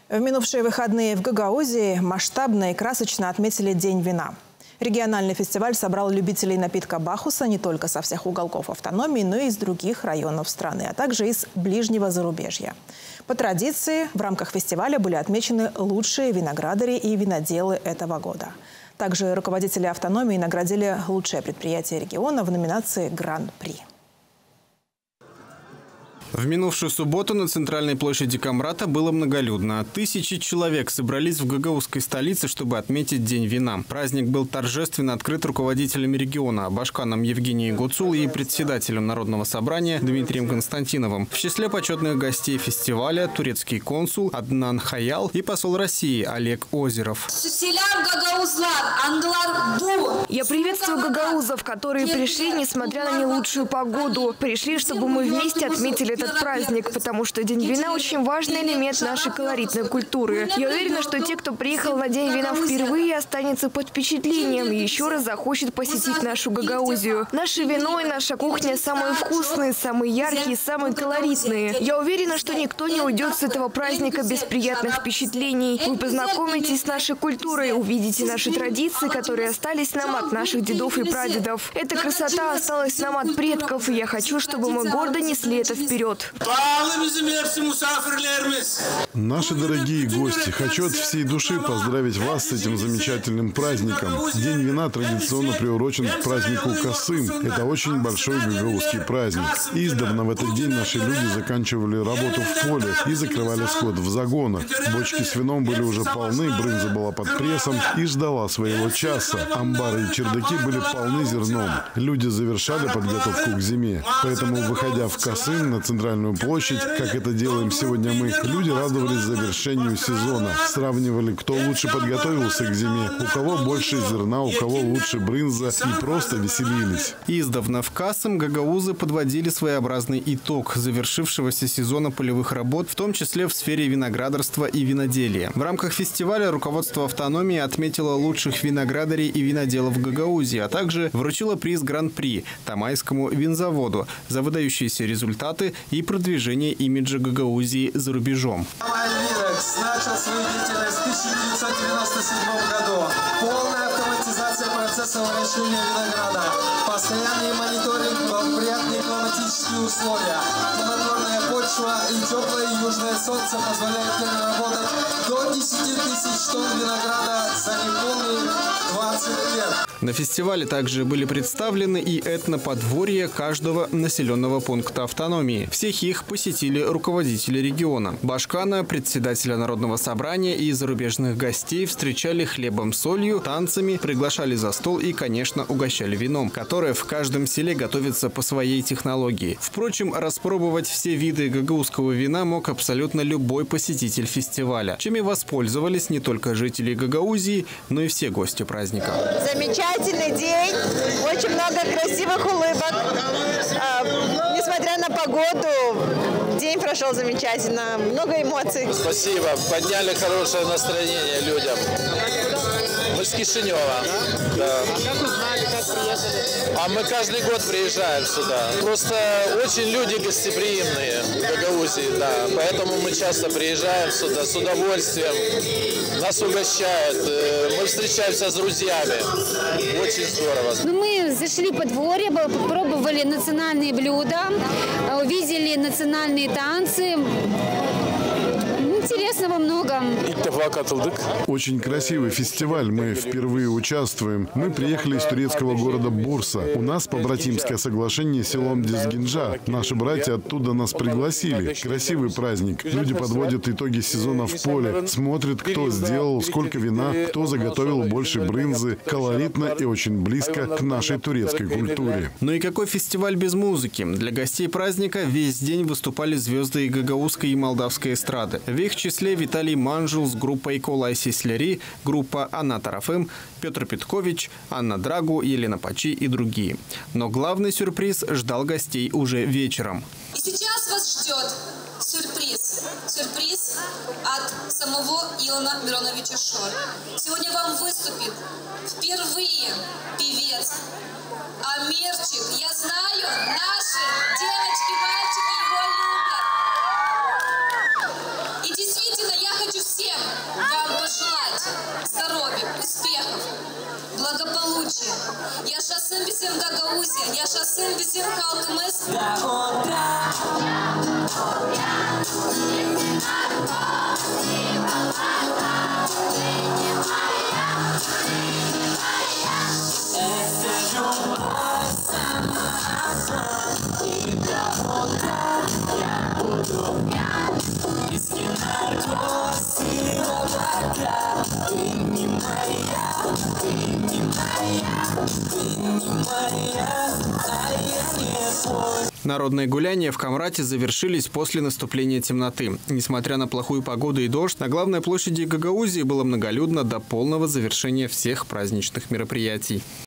В минувшие выходные в Гагаузии масштабно и красочно отметили День вина. Региональный фестиваль собрал любителей напитка Бахуса не только со всех уголков автономии, но и из других районов страны, а также из ближнего зарубежья. По традиции, в рамках фестиваля были отмечены лучшие виноградари и виноделы этого года. Также руководители автономии наградили лучшее предприятие региона в номинации «Гран-при». В минувшую субботу на центральной площади Камрата было многолюдно. Тысячи человек собрались в гагаузской столице, чтобы отметить День вина. Праздник был торжественно открыт руководителями региона Башканом Евгением Гуцул и председателем Народного собрания Дмитрием Константиновым. В числе почетных гостей фестиваля турецкий консул Аднан Хаял и посол России Олег Озеров. Я приветствую гагаузов, которые пришли, несмотря на не лучшую погоду. Пришли, чтобы мы вместе отметили этот праздник, потому что День вина очень важный элемент нашей колоритной культуры. Я уверена, что те, кто приехал на День вина впервые, останется под впечатлением и еще раз захочет посетить нашу Гагаузию. Наше вино и наша кухня самые вкусные, самые яркие, самые колоритные. Я уверена, что никто не уйдет с этого праздника без приятных впечатлений. Вы познакомитесь с нашей культурой, увидите наши традиции, которые остались нам от наших дедов и прадедов. Эта красота осталась нам от предков, и я хочу, чтобы мы гордо несли это вперед. Наши дорогие гости, хочу от всей души поздравить вас с этим замечательным праздником. День вина традиционно приурочен к празднику Касым. Это очень большой гагаузский праздник. Издавна в этот день наши люди заканчивали работу в поле и закрывали скот в загонах. Бочки с вином были уже полны, брынза была под прессом и ждала своего часа. Амбары и чердаки были полны зерном. Люди завершали подготовку к зиме. Поэтому, выходя в Касым на центральную площадь, как это делаем сегодня мы, люди радовались завершению сезона. Сравнивали, кто лучше подготовился к зиме, у кого больше зерна, у кого лучше брынза, и просто веселились. Издавна в Касым гагаузы подводили своеобразный итог завершившегося сезона полевых работ, в том числе в сфере виноградарства и виноделия. В рамках фестиваля руководство автономии отметило лучших виноградарей и виноделов Гагаузии, а также вручило приз Гран-при Тамайскому винзаводу за выдающиеся результаты и продвижение имиджа Гагаузии за рубежом. Тамай-Винекс начал свою деятельность в 1997 году. Полная автоматизация процесса выращивания винограда. Постоянный мониторинг, благоприятные климатические условия. Плодородная почва и теплое южное солнце позволяют переработать до 10 тысяч тонн винограда за неполные 20 лет. На фестивале также были представлены и этноподворья каждого населенного пункта автономии. Всех их посетили руководители региона. Башкана, председателя Народного собрания и зарубежных гостей встречали хлебом, солью, танцами, приглашали за стол и, конечно, угощали вином, которое в каждом селе готовится по своей технологии. Впрочем, распробовать все виды гагаузского вина мог абсолютно любой посетитель фестиваля, чем и воспользовались не только жители Гагаузии, но и все гости праздника. Замечательный день, очень много красивых улыбок. Несмотря на погоду, день прошел замечательно, много эмоций. Спасибо, подняли хорошее настроение людям. Мы с Кишинева. Да. А как узнали, как приехали? А мы каждый год приезжаем сюда. Просто очень люди гостеприимные в Гагаузии, да. Поэтому мы часто приезжаем сюда с удовольствием. Нас угощают. Мы встречаемся с друзьями. Очень здорово. Мы зашли по дворе, попробовали национальные блюда, увидели национальные танцы. Интересного много. Очень красивый фестиваль. Мы впервые участвуем. Мы приехали из турецкого города Бурса. У нас побратимское соглашение с селом Дизгинджа. Наши братья оттуда нас пригласили. Красивый праздник. Люди подводят итоги сезона в поле. Смотрят, кто сделал, сколько вина, кто заготовил больше брынзы. Колоритно и очень близко к нашей турецкой культуре. Ну и какой фестиваль без музыки? Для гостей праздника весь день выступали звезды и гагаузской, и молдавской эстрады. В их числе Виталий Манжул с группой Колай Сислери, группа Анна Тарафым, Петр Петкович, Анна Драгу, Елена Пачи и другие. Но главный сюрприз ждал гостей уже вечером. И сейчас вас ждет сюрприз. Сюрприз от самого Илона Мироновича Шор. Сегодня вам выступит впервые певец Амирчик. Я знаю, наши девочки, мальчики его любят. И действительно, я хочу всех Народные гуляния в Камрате завершились после наступления темноты. Несмотря на плохую погоду и дождь, на главной площади Гагаузии было многолюдно до полного завершения всех праздничных мероприятий.